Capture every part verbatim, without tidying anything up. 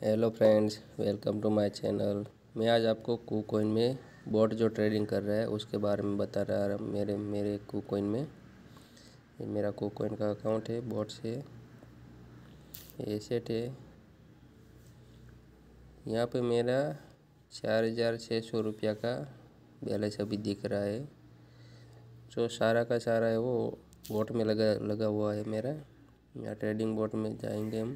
Hello friends, welcome to my channel. मैं आज आपको KuCoin में बॉट जो ट्रेडिंग कर रहा है उसके बारे में बता रहा हूँ। मेरे मेरे KuCoin में ये मेरा KuCoin का अकाउंट है, बॉट से एसेट है। यहाँ पे मेरा चार हज़ार छः सौ रुपया का बैलेंस अभी दिख रहा है। जो सारा का सारा है वो बॉट में लगा लगा हुआ है मेरा। यहाँ ट्रेडिंग बॉट में जाएंगे हम।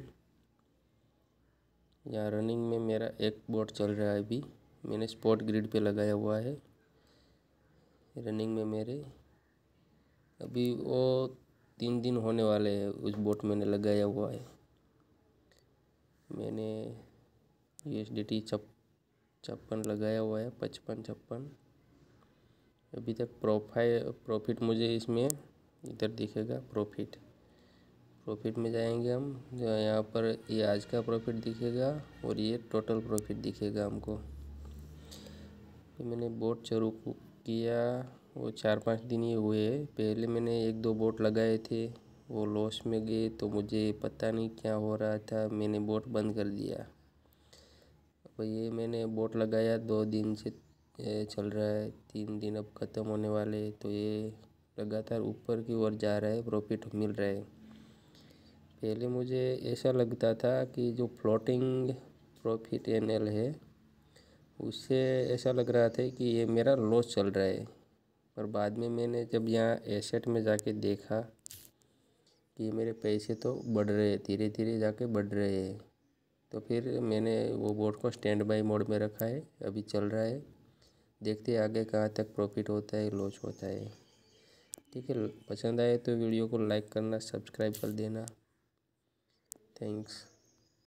यहाँ रनिंग में मेरा एक बोट चल रहा है, अभी मैंने स्पॉट ग्रिड पे लगाया हुआ है। रनिंग में मेरे अभी वो तीन दिन होने वाले हैं उस बोट मैंने लगाया हुआ है। मैंने यू एस डी टी छप छप्पन लगाया हुआ है, पचपन छप्पन। अभी तक प्रोफाइल प्रॉफिट मुझे इसमें इधर दिखेगा। प्रॉफिट प्रॉफिट में जाएंगे हम। जो यहाँ पर ये आज का प्रॉफिट दिखेगा और ये टोटल प्रॉफिट दिखेगा हमको। तो मैंने बोट चालू किया वो चार पाँच दिन ही हुए। पहले मैंने एक दो बोट लगाए थे, वो लॉस में गए, तो मुझे पता नहीं क्या हो रहा था, मैंने बोट बंद कर दिया। अब ये मैंने बोट लगाया दो दिन से चल रहा है, तीन दिन अब ख़त्म होने वाले। तो ये लगातार ऊपर की ओर जा रहा है, प्रॉफिट मिल रहा है। पहले मुझे ऐसा लगता था कि जो फ्लोटिंग प्रॉफिट एन एल है उससे ऐसा लग रहा था कि ये मेरा लॉस चल रहा है। पर बाद में मैंने जब यहाँ एसेट में जाके देखा कि मेरे पैसे तो बढ़ रहे हैं, धीरे धीरे जाके बढ़ रहे हैं। तो फिर मैंने वो बोट को स्टैंड बाय मोड में रखा है, अभी चल रहा है। देखते हैं आगे कहाँ तक प्रॉफिट होता है, लॉस होता है। ठीक है, पसंद आए तो वीडियो को लाइक करना, सब्सक्राइब कर देना। थैंक्स।